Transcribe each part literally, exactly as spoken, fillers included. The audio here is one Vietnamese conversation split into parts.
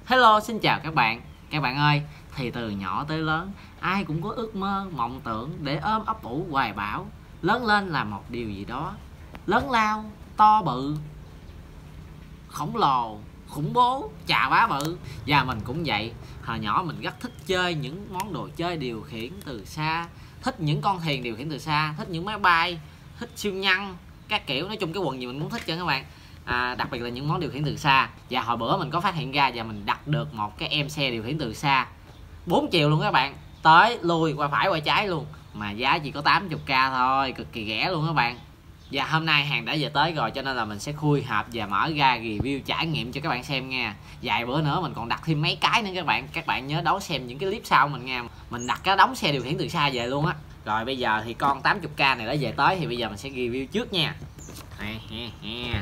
Hello, xin chào các bạn. Các bạn ơi, thì từ nhỏ tới lớn, ai cũng có ước mơ, mộng tưởng để ôm ấp ủ hoài bão, lớn lên là một điều gì đó lớn lao, to bự, khổng lồ, khủng bố, chà bá bự. Và mình cũng vậy. Hồi nhỏ mình rất thích chơi những món đồ chơi điều khiển từ xa, thích những con thuyền điều khiển từ xa, thích những máy bay, thích siêu nhân, các kiểu. Nói chung cái quần gì mình cũng thích cho các bạn. À, đặc biệt là những món điều khiển từ xa. Và hồi bữa mình có phát hiện ra và mình đặt được một cái em xe điều khiển từ xa bốn chiều luôn các bạn, tới lui qua phải qua trái luôn, mà giá chỉ có tám mươi k thôi, cực kỳ rẻ luôn các bạn. Và hôm nay hàng đã về tới rồi, cho nên là mình sẽ khui hộp và mở ra review trải nghiệm cho các bạn xem nha. Vài bữa nữa mình còn đặt thêm mấy cái nữa các bạn. Các bạn nhớ đón xem những cái clip sau mình nha. Mình đặt cái đống xe điều khiển từ xa về luôn á. Rồi bây giờ thì con tám mươi k này đã về tới, thì bây giờ mình sẽ review trước nha. Đây, he, he.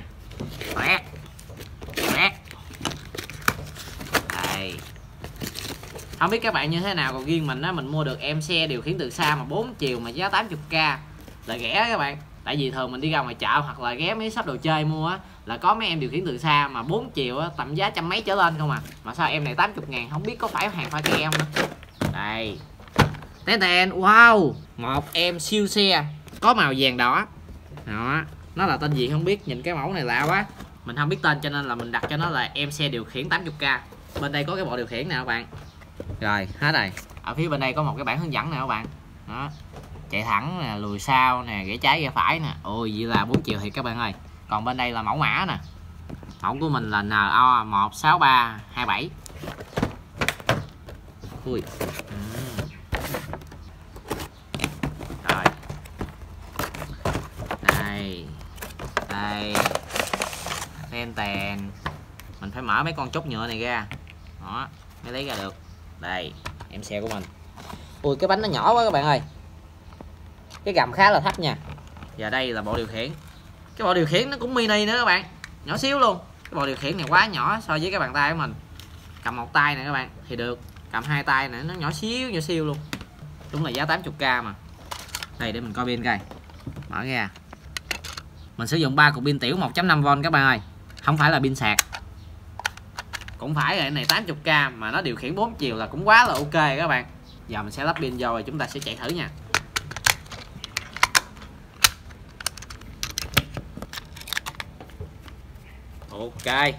Đây. Không biết các bạn như thế nào, còn riêng mình á, mình mua được em xe điều khiển từ xa mà bốn chiều mà giá tám mươi k là rẻ các bạn. Tại vì thường mình đi ra ngoài chợ hoặc là ghé mấy shop đồ chơi mua á, là có mấy em điều khiển từ xa mà bốn chiều á, tầm giá trăm mấy trở lên không à. Mà sao em này tám mươi ngàn, không biết có phải hàng pha ke không nữa. Đây. Tên tên, wow, một em siêu xe có màu vàng đỏ. Đó, nó là tên gì không biết, nhìn cái mẫu này lạ quá. Mình không biết tên cho nên là mình đặt cho nó là em xe điều khiển tám mươi k. Bên đây có cái bộ điều khiển nè các bạn. Rồi, hết rồi. Ở phía bên đây có một cái bảng hướng dẫn nè các bạn. Đó. Chạy thẳng nè, lùi sau nè, rẽ trái rẽ phải nè. Ôi vậy là bốn chiều thì các bạn ơi. Còn bên đây là mẫu mã nè. Mẫu của mình là N O một sáu ba hai bảy. Ui. Ừ. Rồi. Đây. Đây. Ten tèn. Mình phải mở mấy con chốt nhựa này ra. Đó, mới lấy ra được. Đây, em xe của mình. Ui, cái bánh nó nhỏ quá các bạn ơi. Cái gầm khá là thấp nha. Và đây là bộ điều khiển. Cái bộ điều khiển nó cũng mini nữa các bạn, nhỏ xíu luôn. Cái bộ điều khiển này quá nhỏ so với cái bàn tay của mình. Cầm một tay này các bạn thì được, cầm hai tay này nó nhỏ xíu nhỏ xíu luôn. Đúng là giá tám mươi k mà. Đây để mình coi pin coi. Mở ra. Mình sử dụng ba cục pin tiểu một chấm năm vôn các bạn ơi, không phải là pin sạc. Cũng phải là cái này tám mươi k mà nó điều khiển bốn chiều là cũng quá là ok các bạn. Giờ mình sẽ lắp pin vô rồi chúng ta sẽ chạy thử nha. Ok.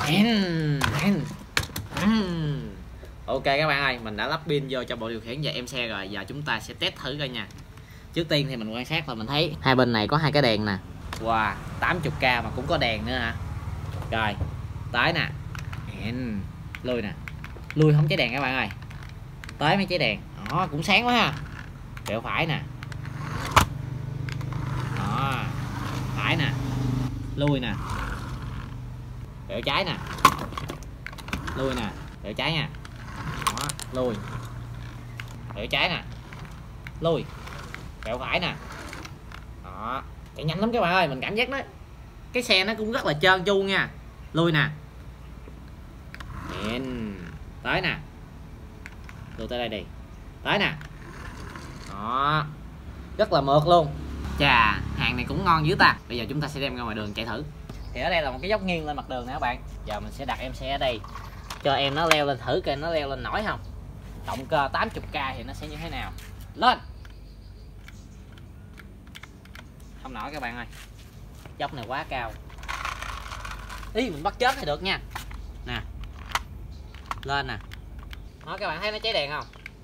Ok các bạn ơi, mình đã lắp pin vô cho bộ điều khiển và em xe rồi. Giờ chúng ta sẽ test thử coi nha. Trước tiên thì mình quan sát là mình thấy hai bên này có hai cái đèn nè. Wow, tám mươi k mà cũng có đèn nữa hả. Rồi, tới nè. Lui nè. Lui không cháy đèn các bạn ơi. Tới mấy cháy đèn. Đó, cũng sáng quá ha. Quẹo phải nè. Đó. Phải nè. Lui nè. Quẹo trái nè. Lui nè. Quẹo trái nha. Đó, lui. Quẹo trái nè. Lui. Quẹo phải nè. Đó, chạy nhanh lắm các bạn ơi, mình cảm giác đó. Cái xe nó cũng rất là trơn tru nha. Lui nè. Tới nè. Lui tới đây đi. Tới nè. Đó, rất là mượt luôn. Chà, hàng này cũng ngon dữ ta. Bây giờ chúng ta sẽ đem ra ngoài đường chạy thử. Thì ở đây là một cái dốc nghiêng lên mặt đường nè các bạn. Giờ mình sẽ đặt em xe ở đây, cho em nó leo lên thử coi nó leo lên nổi không. Động cơ tám mươi k thì nó sẽ như thế nào. Lên. Không nổi các bạn ơi, dốc này quá cao. Ý mình bắt chết thì được nha. Nè. Lên nè. Đó, các bạn thấy nó cháy đèn không?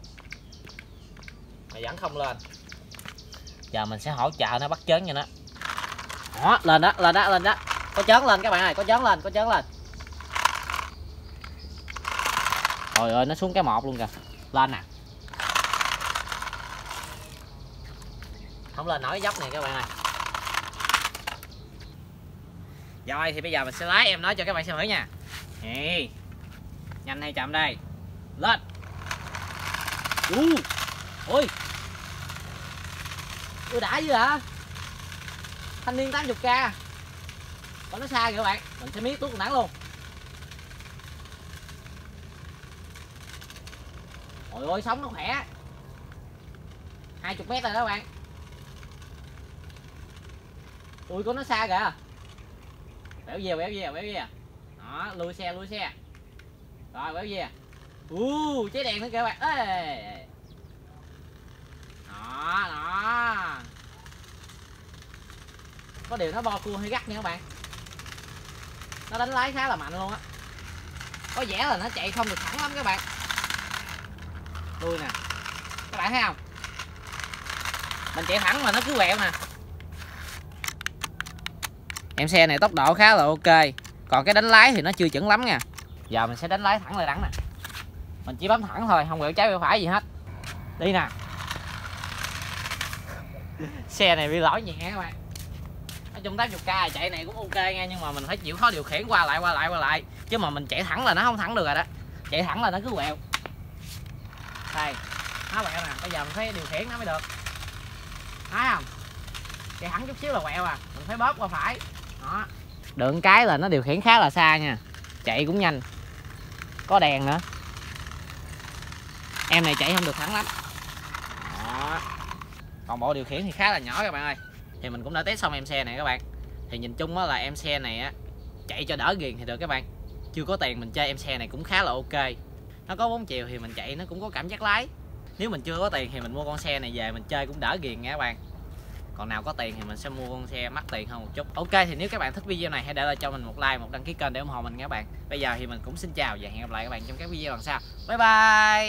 Mà vẫn không lên. Giờ mình sẽ hỗ trợ nó bắt chớn cho nó. Đó, lên đó, lên đó, lên đó. Có chớn lên các bạn ơi, có chớn lên, có chớn lên. Trời ơi, nó xuống cái một luôn kìa. Lên nè. Không lên nổi cái dốc này các bạn ơi. Rồi thì bây giờ mình sẽ lái em nó cho các bạn xem thử nha. Nè. Nhanh hay chậm đây. Lên. Uh. Ui. Ui đã dữ hả. Thanh niên tám mươi k. Còn nó xa kìa các bạn. Mình sẽ miết tuốt nắng luôn. Ôi ơi, sóng nó khỏe. hai mươi mét rồi đó các bạn. Ui có nó xa kìa. Béo về béo về béo về. Đó, lui xe lui xe. Rồi Rồi quẹo về. U cháy đèn nữa kìa các bạn. Ê. Đó đó. Có điều nó bo cua hơi gắt nha các bạn. Nó đánh lái khá là mạnh luôn á. Có vẻ là nó chạy không được thẳng lắm các bạn. Đuôi nè. Các bạn thấy không? Mình chạy thẳng mà nó cứ quẹo nè. Em xe này tốc độ khá là ok. Còn cái đánh lái thì nó chưa chuẩn lắm nha. Giờ mình sẽ đánh lái thẳng lại đẳng nè. Mình chỉ bấm thẳng thôi, không quẹo trái quẹo phải gì hết. Đi nè. Xe này bị lỗi nhẹ các bạn. Nói chung tám mươi k chạy này cũng ok nha, nhưng mà mình phải chịu khó điều khiển qua lại qua lại qua lại. Chứ mà mình chạy thẳng là nó không thẳng được rồi đó. Chạy thẳng là nó cứ quẹo. Đây, nó quẹo nè, bây giờ mình phải điều khiển nó mới được. Thấy không? Chạy thẳng chút xíu là quẹo à, mình phải bóp qua phải. Đó. Được cái là nó điều khiển khá là xa nha. Chạy cũng nhanh. Có đèn nữa. Em này chạy không được thẳng lắm. Đó. Còn bộ điều khiển thì khá là nhỏ các bạn ơi. Thì mình cũng đã test xong em xe này các bạn. Thì nhìn chung á là em xe này á chạy cho đỡ ghiền thì được các bạn. Chưa có tiền mình chơi em xe này cũng khá là ok. Nó có bốn chiều thì mình chạy nó cũng có cảm giác lái. Nếu mình chưa có tiền thì mình mua con xe này về mình chơi cũng đỡ ghiền nha các bạn. Còn nào có tiền thì mình sẽ mua con xe mắc tiền hơn một chút. Ok, thì nếu các bạn thích video này hãy để lại cho mình một like, một đăng ký kênh để ủng hộ mình nha các bạn. Bây giờ thì mình cũng xin chào và hẹn gặp lại các bạn trong các video lần sau. Bye bye.